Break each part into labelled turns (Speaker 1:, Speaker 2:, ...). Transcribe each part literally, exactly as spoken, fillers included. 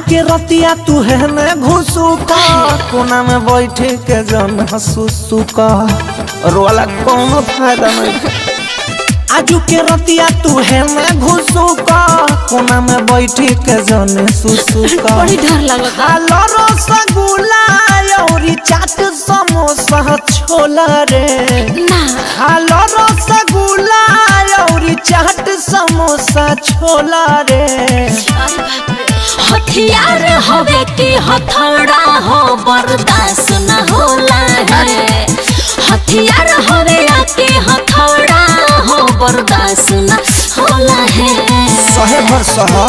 Speaker 1: के रतिया तू है न घुसू का कोना में बैठे के जन हंसू का रोला कोनो फायदा नहीं। आजू के रतिया तू है न घुसू का कोना में बैठे के जन सुसु का
Speaker 2: बड़ी डर लगता।
Speaker 1: हालो रसगुल्ला औरी चाट समोसा छोला रे
Speaker 2: ना
Speaker 1: हालो रसगुल्ला औरी चाट समोसा छोला रे।
Speaker 2: हथियार हवे के हथौड़ा हो बर्दाश्त न होला है। हथियार हवे आके हथौड़ा हो बर्दाश्त न होला है।
Speaker 1: सहे भर सहा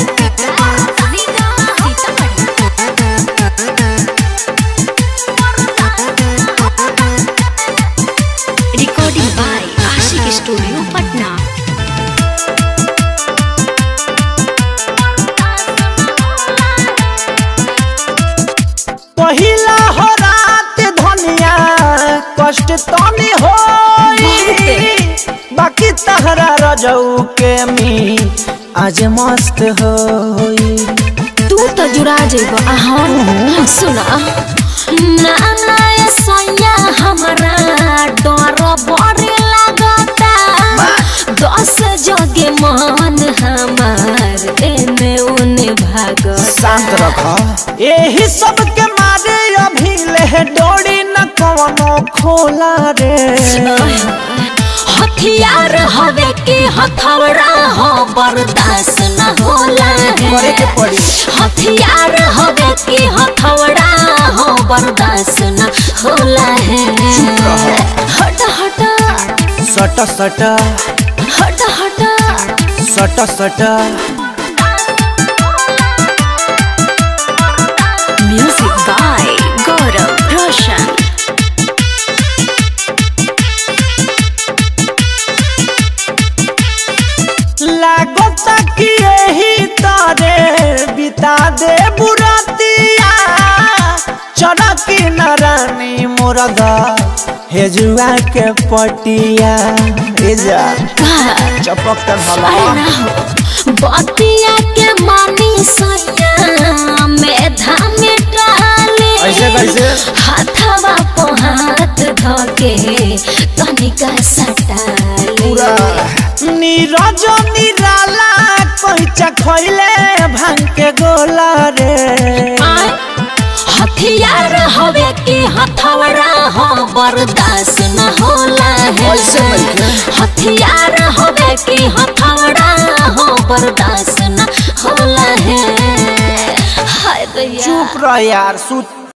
Speaker 2: recording by Ashiq studio Patna.
Speaker 1: पहिला हो रात धनिया कष्ट तनी होई बाकी तहरा रजऊ के मी आज मस्त होई।
Speaker 2: तू तो जुड़ा जेबो आहा सुना ना ना सैया हमरा डर बड़े लगता। दस जगे मन हमार एने उने भागता।
Speaker 1: शांत रखा यही सब के मारे अभी ले डोरी न कवनो खोला रे।
Speaker 2: हथियार हवे के हथौड़ा हो बर्दाश्त न होला
Speaker 1: करे के पड़ी।
Speaker 2: हथियार हवे के हथौड़ा हो बर्दाश्त न होला है। हट हट
Speaker 1: सट सट
Speaker 2: हट हट
Speaker 1: सट सट
Speaker 2: म्यूजिक बाय गौरव रोशन।
Speaker 1: लागता कि यही तारे बिता दे बुरतिया चरकी नारानी मुर्गा हेजुआ के पटिया एजा चपक कर भला
Speaker 2: बतिया के मानी सैया मेधा में डाले।
Speaker 1: ऐसे कैसे
Speaker 2: हाथवा को हाथ धके तनिका सटाले।
Speaker 1: पूरा नीरज निराला कहिचा खइले भांग के गोला रे।
Speaker 2: हथियार हवे के हथौड़ा हो बर्दाश्त न होला है। हथियार हवे के हथौड़ा हो बर्दाश्त न होला है। हाय दैया
Speaker 1: चुप रह यार सुत